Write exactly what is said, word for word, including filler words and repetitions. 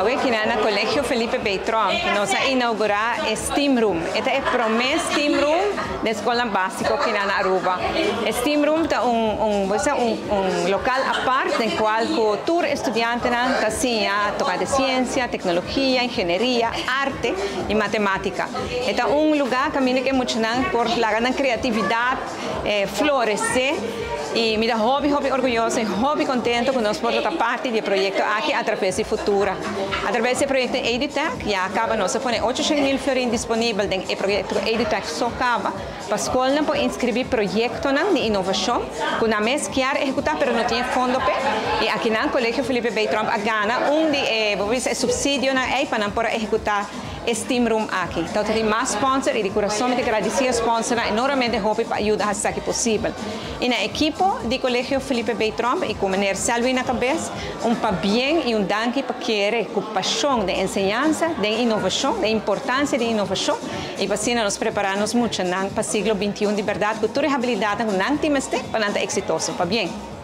hoy aquí en el Colegio Felipe Beltrán nos ha inaugurado el STEAM Room. Este es el primer STEAM Room de escuela básica aquí en Aruba. El STEAM Room es un, un, un, un local aparte en el cual todos los estudiantes tocan de ciencia, tecnología, ingeniería, arte y matemática. Este es un lugar que mucho por la gran creatividad eh, florece. Y mira, hobby, hobby orgulloso y hobby contento que nos por otra parte del proyecto aquí a través de Futura. A través del proyecto EduTech, ya acaba, nos pone ochocientos mil florins disponíveis en el proyecto EduTech só acaba. Para la escuela para inscribir proyectos de innovación, que una vez quiere ejecutar, pero no tiene fondo. Y aquí en el Colegio Felipe Beltrán gana un eh, subsidio para poder ejecutar el STEAM Room aqui. Então, tem mais sponsor e de coração me agradecer aos sponsors enormemente hobby para ajudar a ser possível. E na equipe do Colegio Felipe Beltrán e com o Menor Selvi na cabeça, um para bem e um danke para querer com paixão de ensinança, de inovação, de importância de inovação e para assim nos prepararmos muito para o século vinte e um de verdade, com toda a habilidade que não temos para ser exitoso. Para bem.